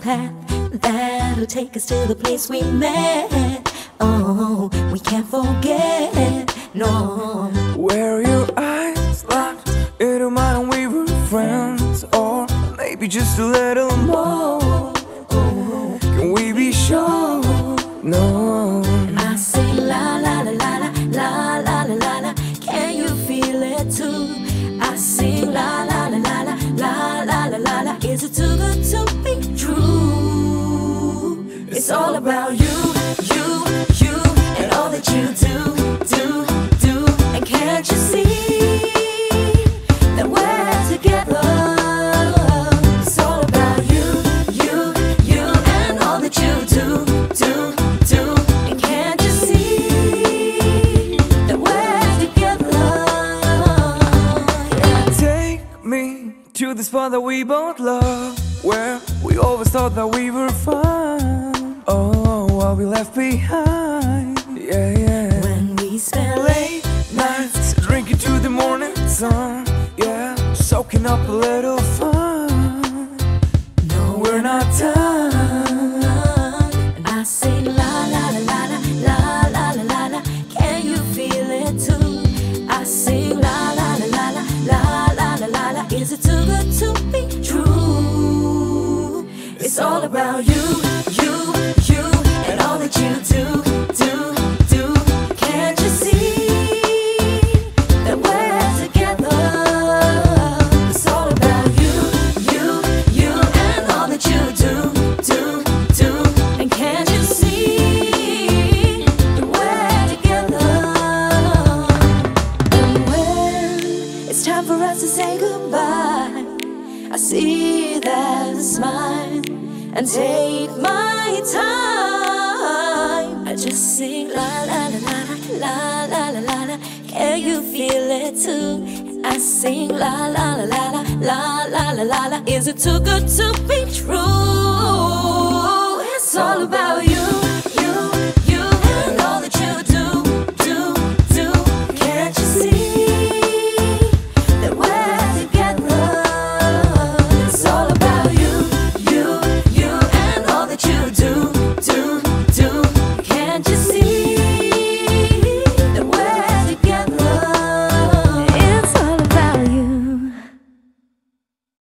path that'll take us to the place we met. Oh, we can't forget, no. Were your eyes locked into mine and we were friends? Or maybe just a little more? Can we be sure? No. I sing la la la la la la la la la. Can you feel it too? I sing la la la la la la la la la la. Is it too good to be true? It's all about you, and all that you do. And can't you see that we're together? It's all about you, and all that you do. And can't you see that we're together? Yeah. Take me to the spot that we both love, where we always thought that we were fine. Oh, what we left behind. Yeah. When we spend Late nights, drinking to the morning sun. Yeah, soaking up a little fun. No, we're not done. I sing la la la la la la la la la. Can you feel it too? I sing la la la la la la la la la. Is it too good to be true? It's all about you, and all that you do. Can't you see that we're together? It's all about you, and all that you do. And can't you see that we're together? And when it's time for us to say goodbye, I see that smile and take my time. I just sing la la la la la la la la. Can you feel it too? I sing la la la la la la la la la. Is it too good to be true?